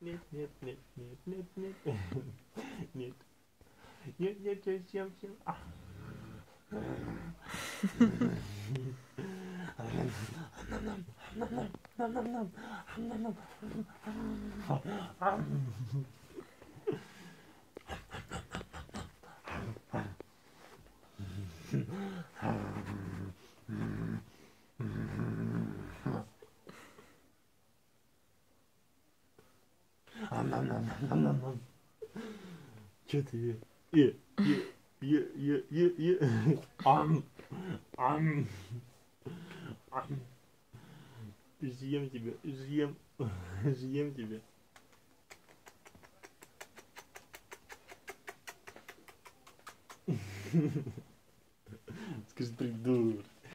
нет, нет, нет, нет, нет, нет, нет, нет, нет, нет, всем, всем. Чё ты? Съем тебя, съем, съем тебя. Скажи, придурок.